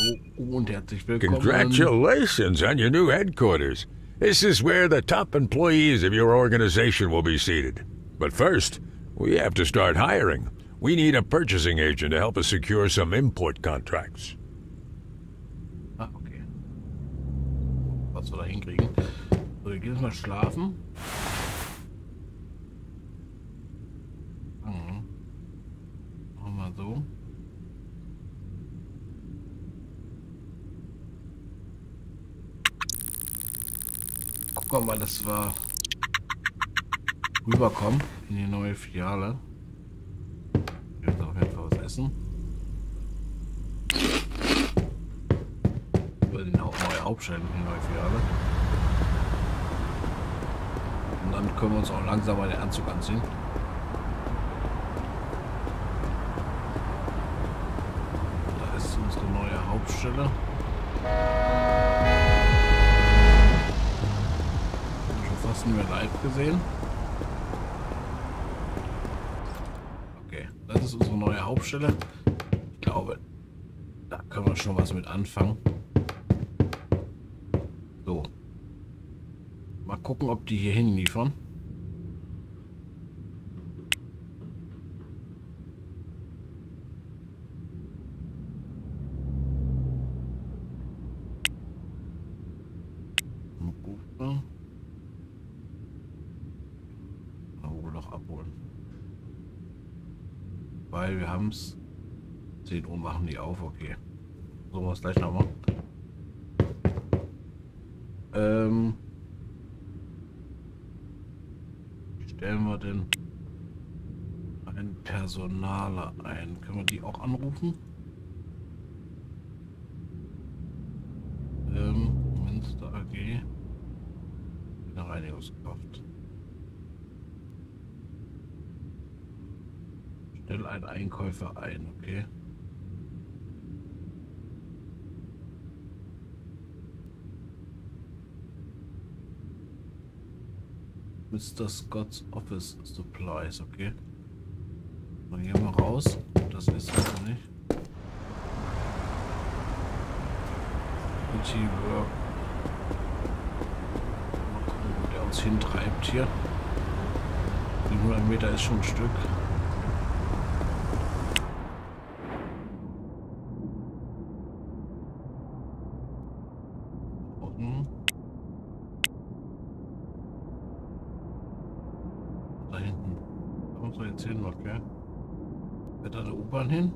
und herzlich willkommen. Congratulations on your new headquarters. This is where the top employees of your organization will be seated. But first, we have to start hiring. We need a purchasing agent to help us secure some import contracts. Ah, okay. Was wir da hinkriegen. So, wir gehen jetzt mal schlafen. Machen wir so. Gucken wir mal, dass wir rüberkommen in die neue Filiale. Wir werden auf jeden Fall was essen. Über die neue Hauptstelle in die neue Filiale. Und dann können wir uns auch langsam mal den Anzug anziehen. Da ist unsere neue Hauptstelle. Fast nur live gesehen. Okay, das ist unsere neue Hauptstelle. Ich glaube, da können wir schon was mit anfangen. So. Mal gucken, ob die hier hinliefern. Abholen. Weil wir haben es 10 Uhr machen die auf, okay. So was gleich nochmal. Stellen wir denn einen Personaler ein? Können wir die auch anrufen? Münster AG. Eine Reinigungskraft. Stell einen Einkäufer ein, okay. Mr. Scott's Office Supplies, okay. Dann gehen wir raus. Das ist also nicht. Work. Mal gucken, wo der uns hintreibt hier. Die 100 Meter ist schon ein Stück. Da hinten. Da muss man jetzt hin, okay. Wird da eine U-Bahn hin?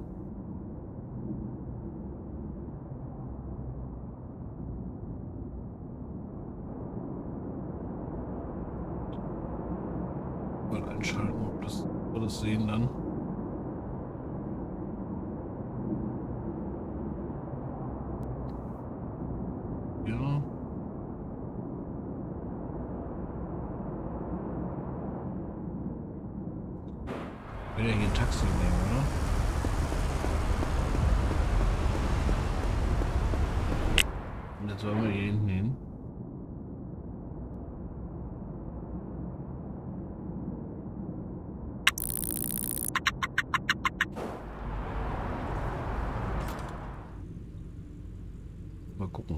Mal einschalten, ob das wir das sehen dann. Ja. Ich will ja hier ein Taxi nehmen, oder? Und jetzt wollen wir hier hinten hin. Mal gucken.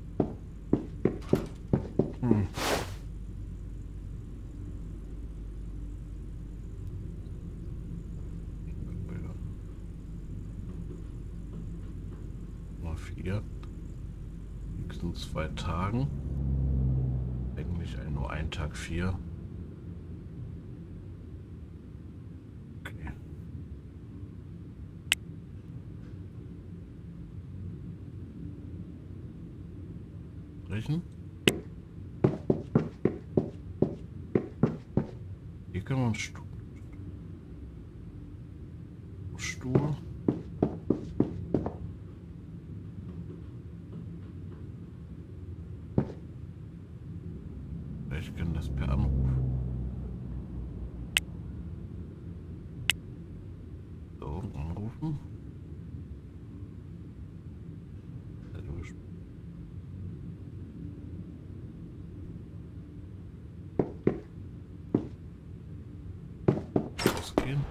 Mal 4. Nächsten 2 Tagen. Eigentlich nur ein Tag 4. Okay. Brechen. Hier können wir einen Stuhl. Ich kann das per Anruf. So, anrufen. Ausgehen.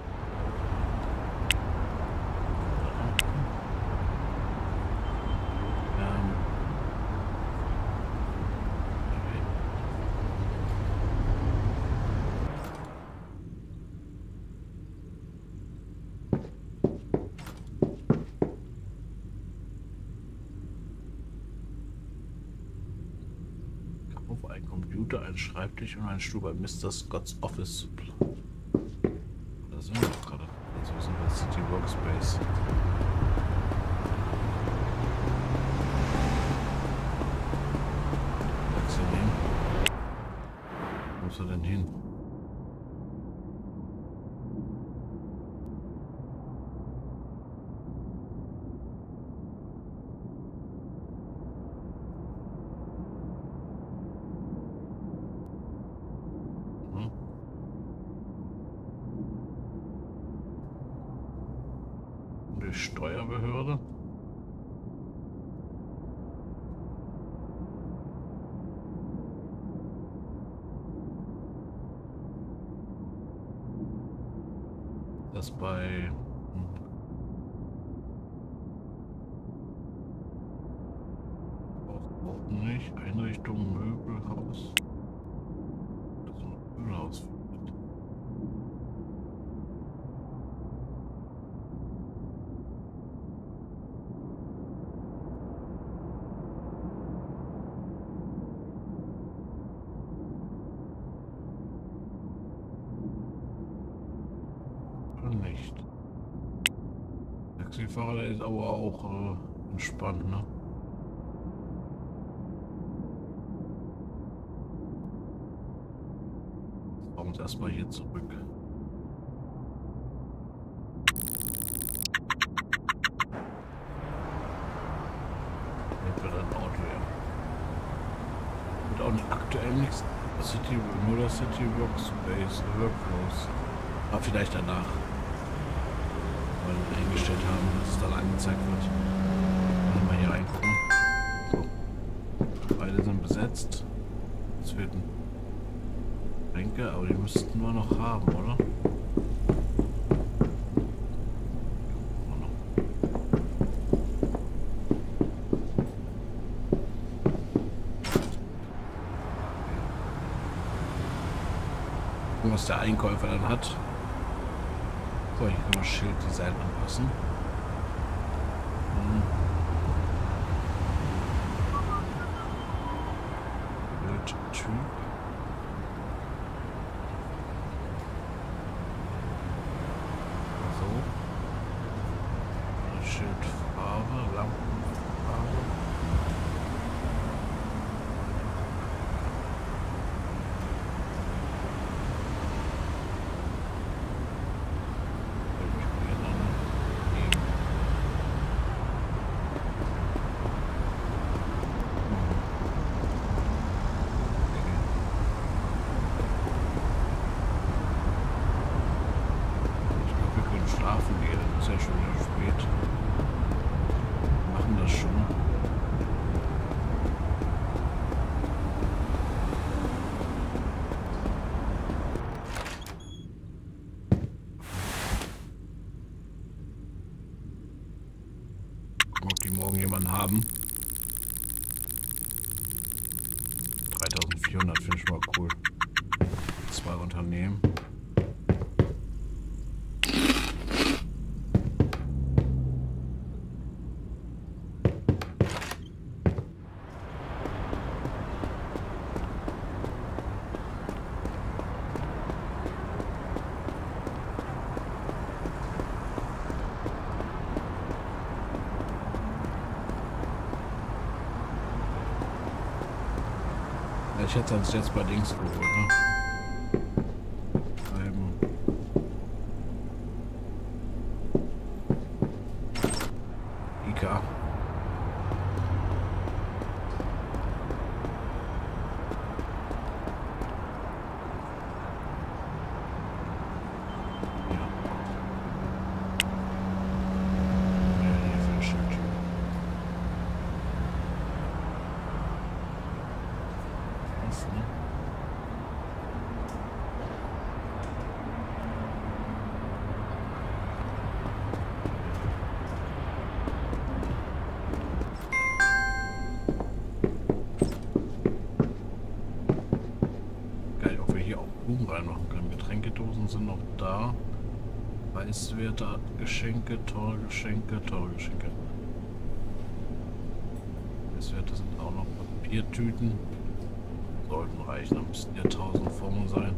Computer, ein Schreibtisch und ein Stuhl bei Mr. Scott's Office Supply. Da sind wir doch gerade. Also wir sind bei City Workspace. Wo ist er denn hin? Die Steuerbehörde. Das bei auch nicht. Einrichtung, Möbelhaus. Das ist ein Möbelhaus. Nicht. Taxifahrer, der ist aber auch entspannt, ne? Jetzt fahren wir uns erstmal hier zurück. Jetzt wird ein Auto, ja. Und auch nicht aktuell nichts. City, nur das City Workspace, Workflows. Aber vielleicht danach. Weil wir eingestellt haben, dass es dann angezeigt wird. Wenn wir hier reingucken. So. Beide sind besetzt. Es wird ein Bänke, aber die müssten wir noch haben, oder? Was der Einkäufer dann hat. So, hier können wir Schilddesign anpassen. Bildtyp. So. Schildfarbe, Lampenfarbe. Schlafen gehen, ist ja schon wieder spät. Wir machen das schon. Gucken, ob die morgen jemanden haben. 3400 finde ich mal cool. 2 Unternehmen. Ich hätte uns jetzt bei Dings geholt, ne? Ika. Reinmachen können. Getränkedosen sind noch da. Preiswerte, Geschenke, teure Geschenke, teure Geschenke. Preiswerte sind auch noch Papiertüten. sollten reichen. Dann müssten ja 1000 Formen sein.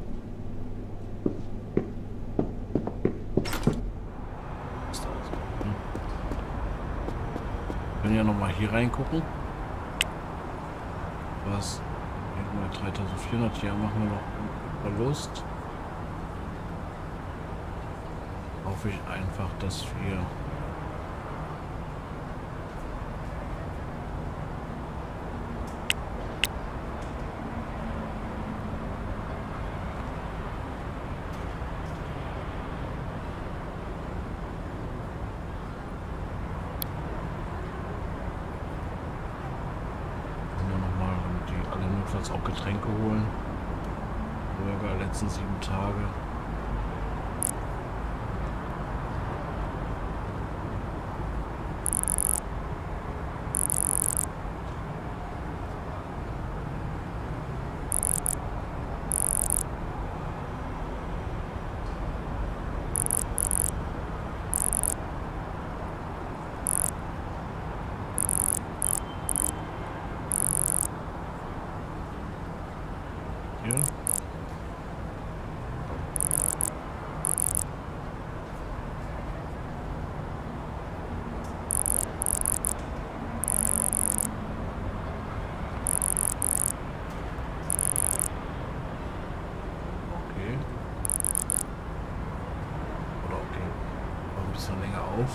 Ist alles gut, ne? Wir können ja noch mal hier reingucken. Was? 3400, hier machen wir noch Verlust. Hoffe ich einfach, dass wir auch Getränke holen. Burger letzten 7 Tage. Hier. Okay. Oder okay. Noch ein bisschen länger auf.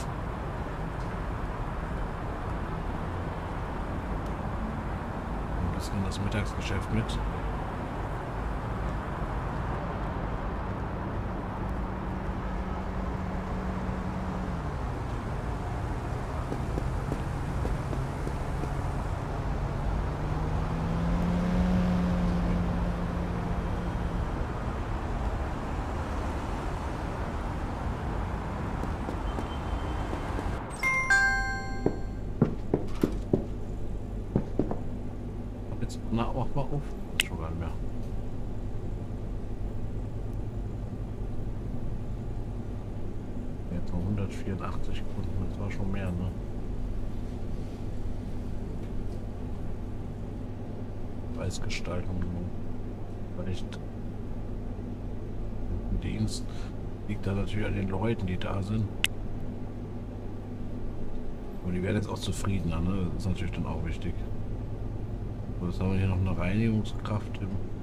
Ein bisschen das Mittagsgeschäft mit. Na, mach mal auf. Das schon gar nicht mehr. Jetzt noch 184 Kunden, das war schon mehr, ne? Preisgestaltung, vielleicht im Dienst liegt da natürlich an den Leuten, die da sind. Aber die werden jetzt auch zufriedener, ne? Das ist natürlich dann auch wichtig. Jetzt haben wir hier noch eine Reinigungskraft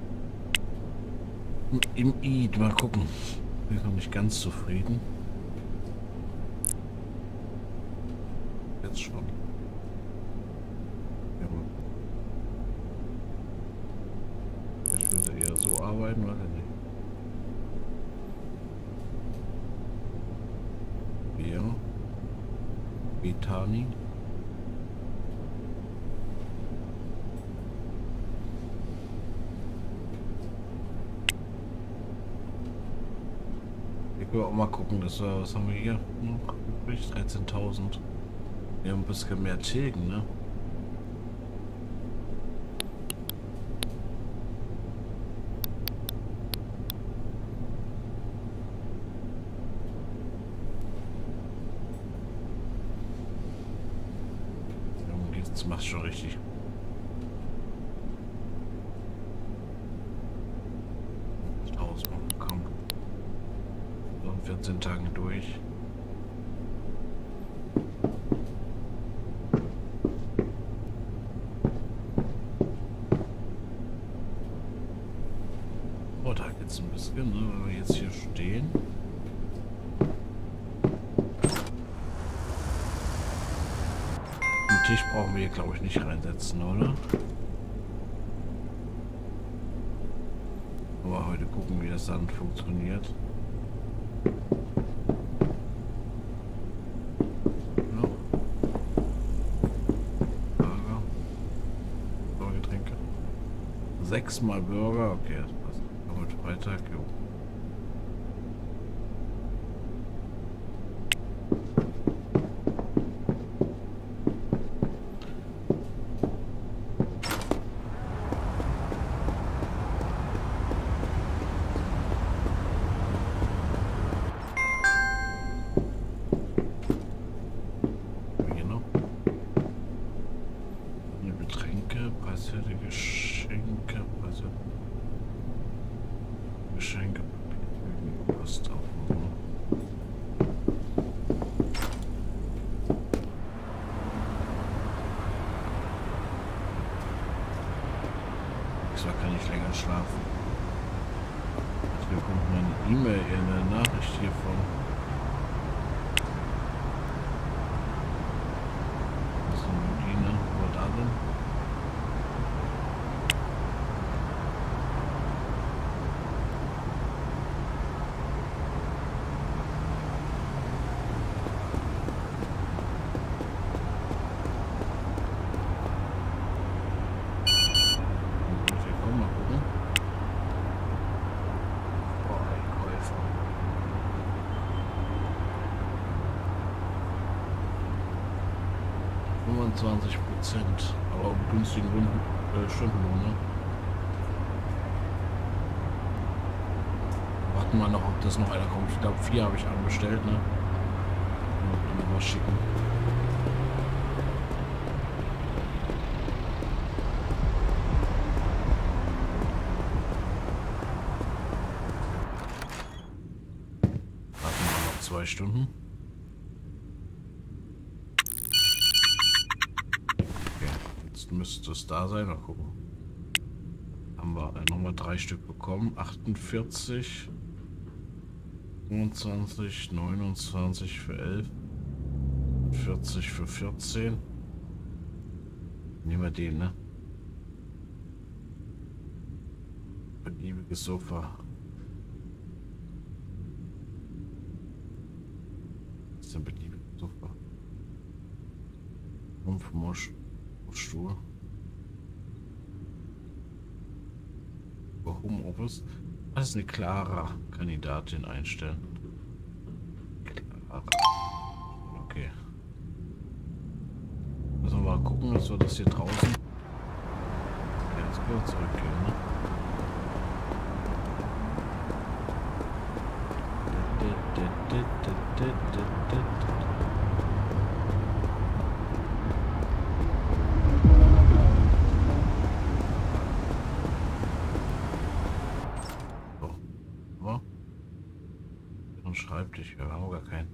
im ID. Mal gucken. Bin noch nicht ganz zufrieden. Jetzt schon. Ja, vielleicht will sie eher so arbeiten, weiß ich nicht. Ja. Betani. Wir auch mal gucken, das war, was haben wir hier noch übrig? 13.000. Wir haben ein bisschen mehr tilgen, ne? Jetzt machst du schon richtig. Komm. 14 Tagen durch. Oh, da geht's ein bisschen, ne, wenn wir jetzt hier stehen. Den Tisch brauchen wir hier, glaube ich, nicht reinsetzen, oder? Aber heute gucken, wie das dann funktioniert. Sechsmal Burger, okay, das passt. Heute Freitag, jo. Getränke, preiswerte Geschenke. Also Geschenke, Post aufmachen. Diesmal kann ich länger schlafen. Hier kommt meine E-Mail, eine Nachricht hiervon. Was ist denn die, ne? Wo war da denn? Mal gucken. Boah, Einkäufer. 25%, aber um günstigen Stundenlohn, ne? Warten wir noch, ob das noch einer kommt. Ich glaube 4 habe ich anbestellt, ne? Noch was schicken. Warten wir noch 2 Stunden. Müsste es da sein, mal gucken. Haben wir nochmal 3 Stück bekommen. 48, 25, 29 für 11, 40 für 14. Nehmen wir den, ne? Beliebiges Sofa. Was ist denn beliebiges Sofa? 5 Stuhl. Über Homeoffice. Das ist eine klare Kandidatin einstellen. Clara. Okay. Müssen wir mal gucken, dass wir das hier draußen. Ja, jetzt können wir zurückgehen, ne? Schreibtisch, wir haben gar keinen.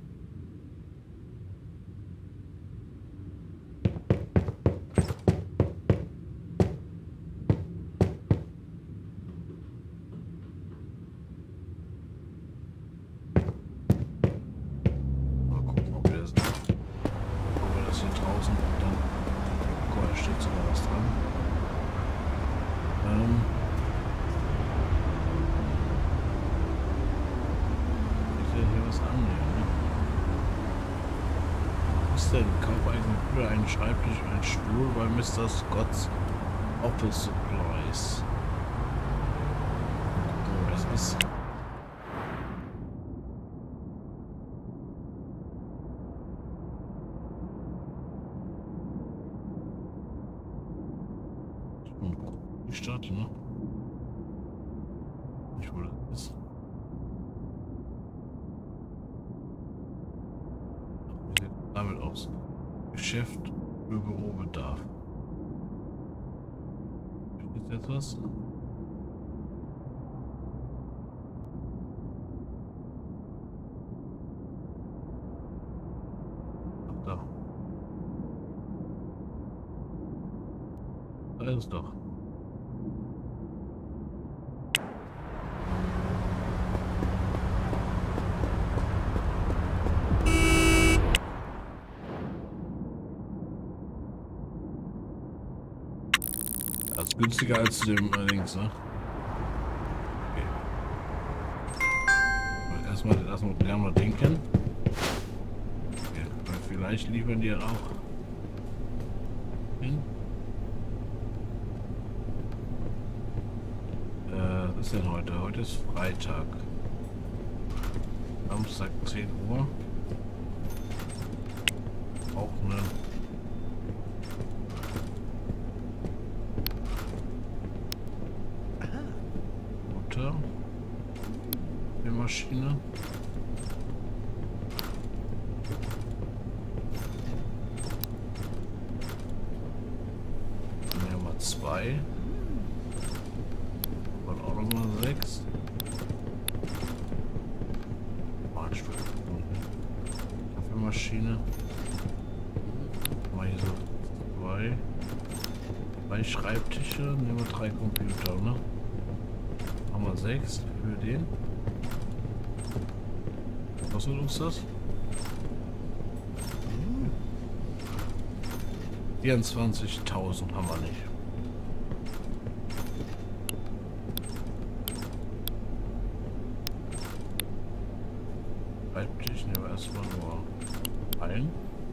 Mal gucken, ob wir das hier draußen dann. Guck mal, da steht sogar was dran. Hier was annehmen. Was ist denn? Kauf einen Schreibtisch und einen Stuhl bei Mr. Scott's Office Supplies. Was ist? Die Stadt, ne? Ich wollte das. Damit aus. Geschäft für Bürobedarf. Ist jetzt was? Ach, da. Da ist es doch. Das ist günstiger als dem allerdings, ne? Okay. Erstmal lernen wir denken. Okay. Vielleicht liefern die dann auch hin. Was ist denn heute? Heute ist Freitag. Samstag 10 Uhr. Auch eine Maschine. Dann nehmen wir 2. 6. Kaffeemaschine. Mal hier so 2. 3 Schreibtische. Nehmen wir 3 Computer, ne? Haben wir 6 für den. Was wird uns das? 24.000 haben wir nicht. Schreibtisch nehmen wir erstmal nur ein.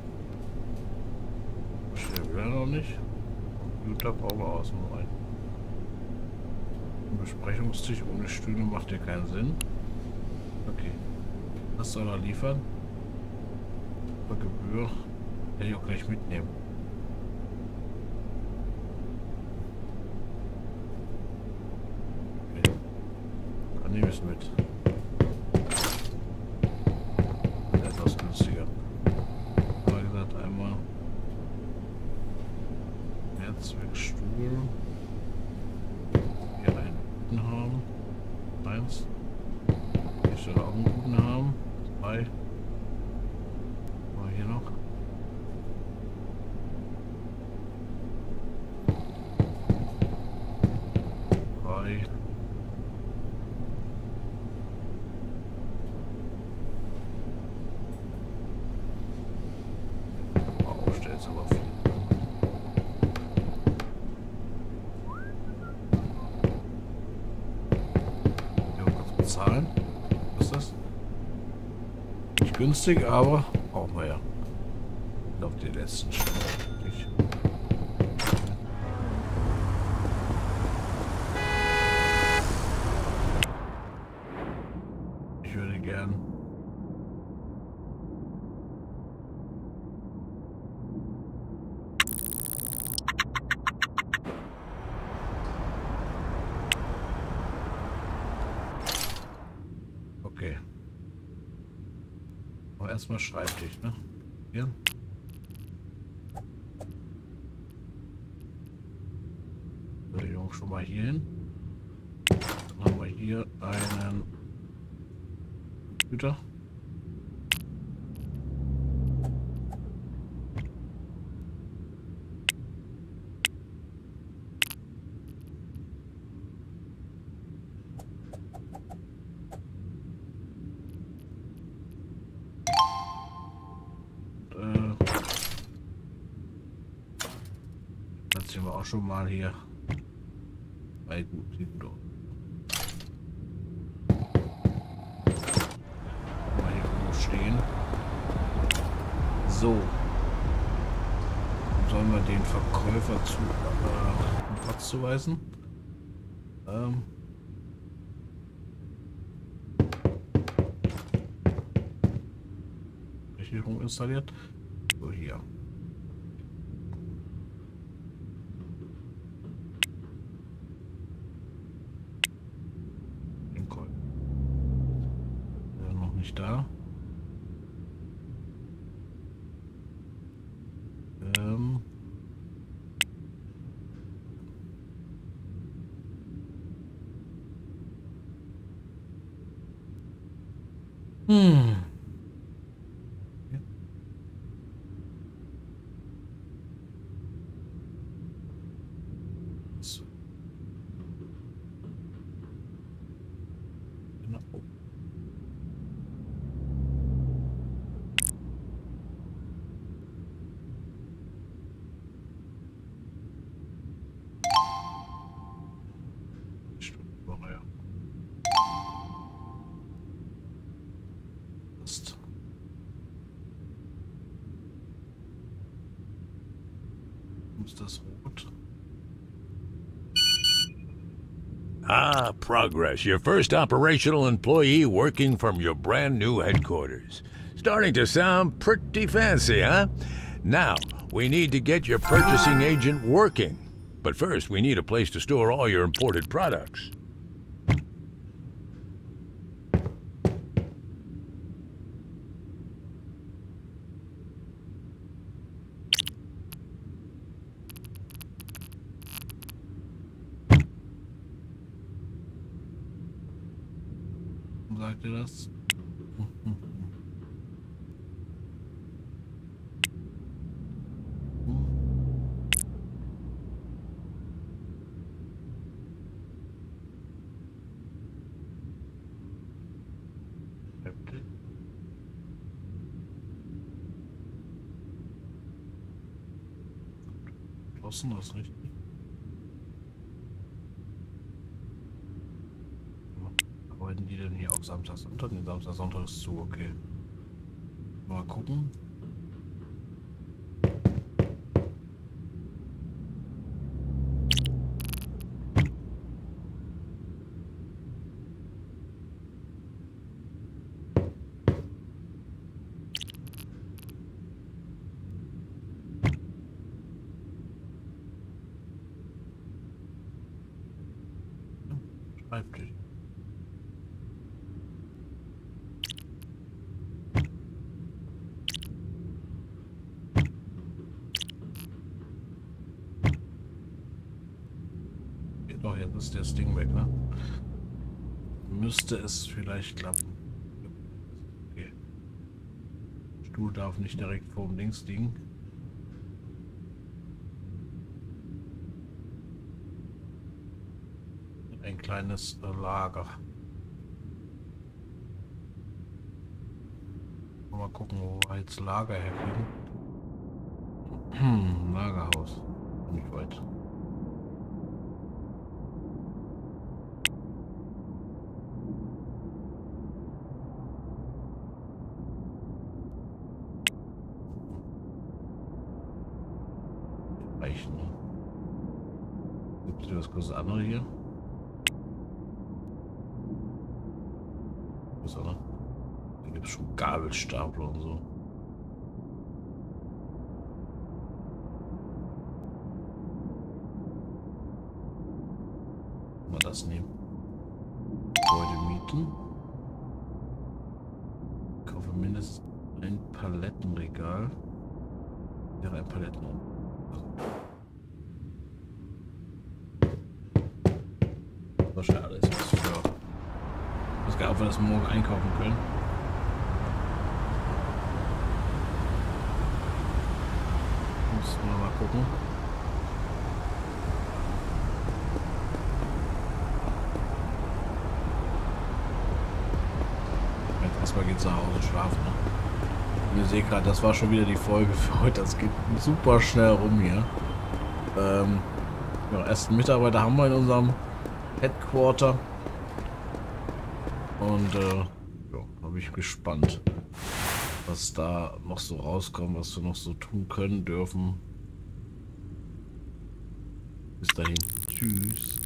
Steht wieder noch nicht. Computer brauchen wir außen rein. Ein Besprechungstisch ohne Stühle macht ja keinen Sinn. Okay. Das soll er liefern. Bei Gebühr werde ich auch gleich mitnehmen. Okay. Dann nehme ich es mit. Etwas günstiger. Wie gesagt, einmal Mehrzweckstuhl. Hier einen guten haben. 1. Ich soll auch einen guten haben. 2. Mal hier noch. 3. Aufstellt aber viel. Ja, kurz bezahlen. Was ist das? Nicht günstig, aber brauchen wir ja. Auf die letzten Stunden. Ich würde gern. Okay. Aber erstmal Schreibtisch, ne? Hier. Schon mal hier hin. Dann haben wir hier einen Computer. Das sehen wir auch schon mal hier. Gut, sieht gut aus. Mal hier irgendwo stehen. So. Sollen wir den Verkäufer zu Platz zuweisen? Sicherung installiert. So, hier. Nicht da. Ja. So. Genau. Ist das rot? Ah, progress. Your first operational employee working from your brand new headquarters. Starting to sound pretty fancy, huh? Now, we need to get your purchasing agent working. But first, we need a place to store all your imported products. sagt ihr das? Draußen, das ist richtig. Arbeiten die denn hier auch Samstag, Sonntag? Ne, Samstag, Sonntag ist zu, okay. Mal gucken. Schreibtisch. Doch, jetzt ist das Ding weg, ne? Müsste es vielleicht klappen. Okay. Stuhl darf nicht direkt vor dem Dings liegen. Ein kleines Lager. Mal gucken, wo wir jetzt Lager herkriegen. Lagerhaus. Nicht weit. Reichen, ne? Gibt es was großes andere hier? Was auch noch? Da gibt es schon Gabelstapler und so. Mal das nehmen. Gebäude mieten. Kaufe mindestens ein Palettenregal. Ja, ein Paletten. So schade ist das für. Ich weiß gar nicht, ob wir das morgen einkaufen können. Müssen wir mal gucken. Jetzt erstmal geht's nach Hause schlafen. Ne? Ihr seht gerade, das war schon wieder die Folge für heute. Das geht super schnell rum hier. Ja, ersten Mitarbeiter haben wir in unserem Headquarter. Und ja, da bin ich gespannt, was da noch so rauskommt, was wir noch so tun können, dürfen. Bis dahin. Tschüss.